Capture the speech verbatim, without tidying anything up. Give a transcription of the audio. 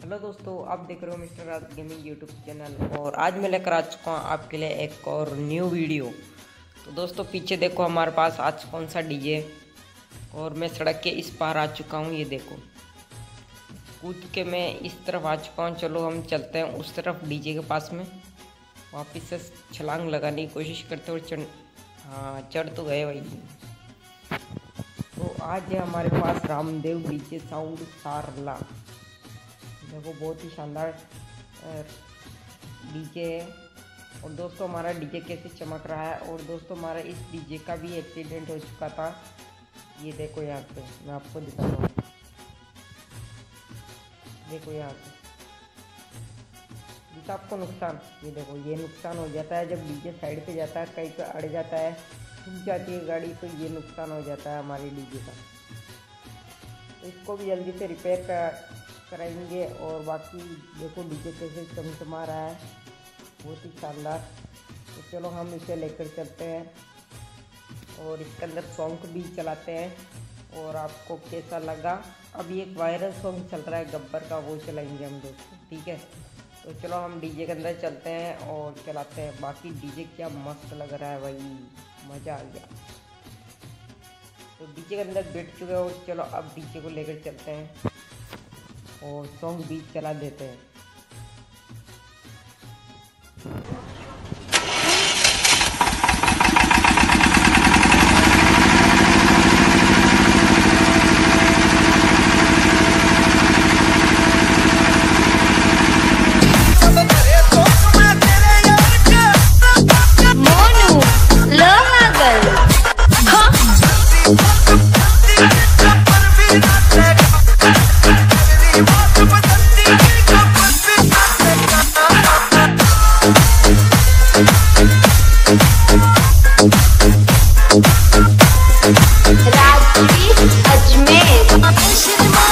Hello दोस्तों, आप देख रहे हो mister Raj gaming YouTube channel. और आज मैं लेकर आ चुका हूँ आपके लिए एक और न्यू वीडियो। तो दोस्तों पीछे देखो, हमारे पास आज कौन सा डीजे, और मैं सड़क के इस पार आ चुका हूँ। ये देखो, कूद के मैं इस तरफ आ चुका हूँ। चलो हम चलते हैं उस तरफ डीजे के पास में। वापस से छलांग लगाने की कोशिश करते हुए चढ़ हाँ चढ़ तो गए भाई। तो आज है हमारे पास रामदेव डीजे साउंड सारला। देखो बहुत ही शानदार डीजे है। और दोस्तों हमारा डीजे कैसे चमक रहा है। और दोस्तों हमारा इस डीजे का भी एक्सीडेंट हो चुका था। ये देखो यहाँ पे मैं आपको दिखाता हूँ। देखो यहाँ पे दिखा आपको नुकसान। ये देखो, ये नुकसान हो जाता है जब डीजे साइड पे जाता है, कहीं पे अड़ जाता है, छूट जाती है गाड़ी, तो ये नुकसान हो जाता है हमारे डीजे का। तो इसको भी जल्दी से रिपेयर कर कराएंगे। और बाकी देखो डीजे कैसे चमचमा रहा है, बहुत ही शानदार। तो चलो हम इसे लेकर चलते हैं और इसके अंदर सॉन्ग भी चलाते हैं। और आपको कैसा लगा, अभी एक वायरल सॉन्ग चल रहा है गब्बर का, वो चलाएंगे हम दोस्तों, ठीक है। तो चलो हम डीजे के अंदर चलते हैं और चलाते हैं। बाकी डीजे क्या मस्त लग रहा है भाई, मज़ा आ गया। तो डीजे के अंदर बैठ चुके हो, चलो अब डीजे को लेकर चलते हैं और सॉन्ग भी चला देते हैं। राजवीर अजमेर।